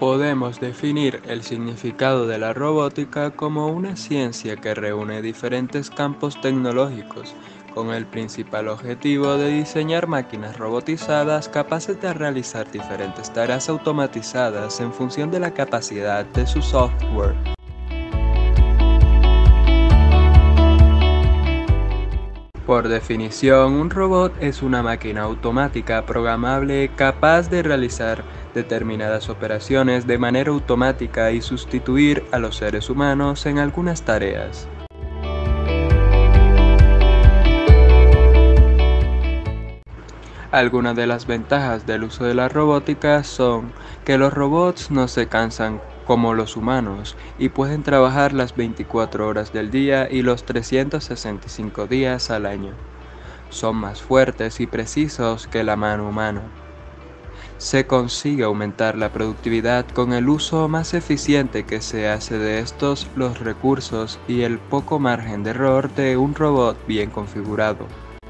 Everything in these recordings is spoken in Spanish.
Podemos definir el significado de la robótica como una ciencia que reúne diferentes campos tecnológicos, con el principal objetivo de diseñar máquinas robotizadas capaces de realizar diferentes tareas automatizadas en función de la capacidad de su software. Por definición, un robot es una máquina automática programable capaz de realizar determinadas operaciones de manera automática y sustituir a los seres humanos en algunas tareas. Algunas de las ventajas del uso de la robótica son que los robots no se cansan como los humanos y pueden trabajar las 24 horas del día y los 365 días al año. Son más fuertes y precisos que la mano humana. Se consigue aumentar la productividad con el uso más eficiente que se hace de estos los recursos y el poco margen de error de un robot bien configurado.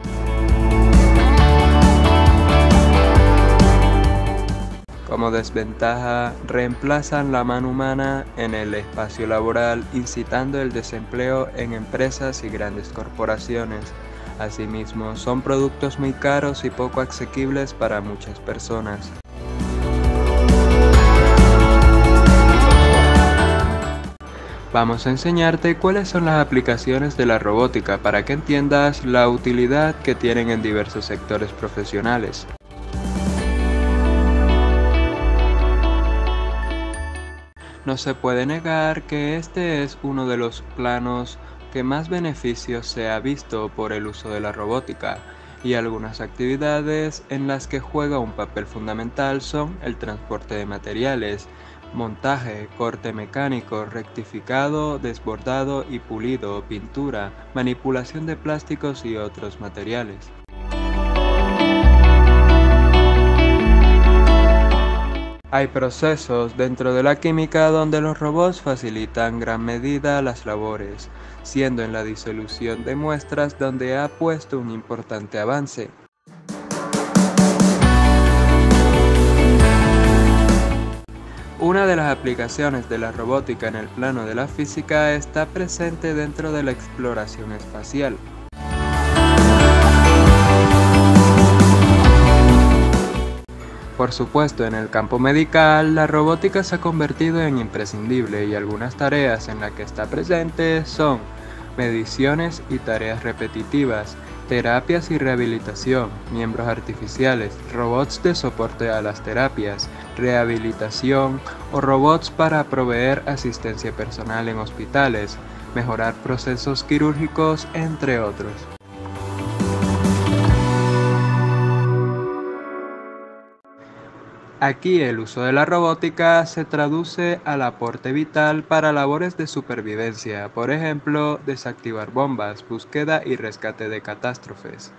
Como desventaja, reemplazan la mano humana en el espacio laboral, incitando el desempleo en empresas y grandes corporaciones. Asimismo, son productos muy caros y poco asequibles para muchas personas. Vamos a enseñarte cuáles son las aplicaciones de la robótica para que entiendas la utilidad que tienen en diversos sectores profesionales. No se puede negar que este es uno de los planos que más beneficios se ha visto por el uso de la robótica, y algunas actividades en las que juega un papel fundamental son el transporte de materiales, montaje, corte mecánico, rectificado, desbordado y pulido, pintura, manipulación de plásticos y otros materiales. Hay procesos dentro de la química donde los robots facilitan en gran medida las labores, siendo en la disolución de muestras donde ha puesto un importante avance. Una de las aplicaciones de la robótica en el plano de la física está presente dentro de la exploración espacial. Por supuesto, en el campo medical, la robótica se ha convertido en imprescindible y algunas tareas en las que está presente son mediciones y tareas repetitivas, terapias y rehabilitación, miembros artificiales, robots de soporte a las terapias, rehabilitación o robots para proveer asistencia personal en hospitales, mejorar procesos quirúrgicos, entre otros. Aquí el uso de la robótica se traduce al aporte vital para labores de supervivencia, por ejemplo, desactivar bombas, búsqueda y rescate de catástrofes.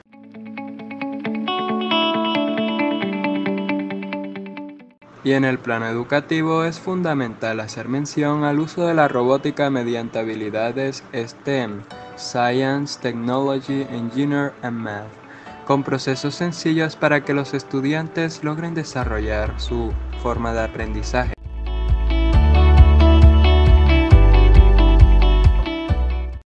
Y en el plano educativo es fundamental hacer mención al uso de la robótica mediante habilidades STEM, Science, Technology, Engineering and Math, con procesos sencillos para que los estudiantes logren desarrollar su forma de aprendizaje.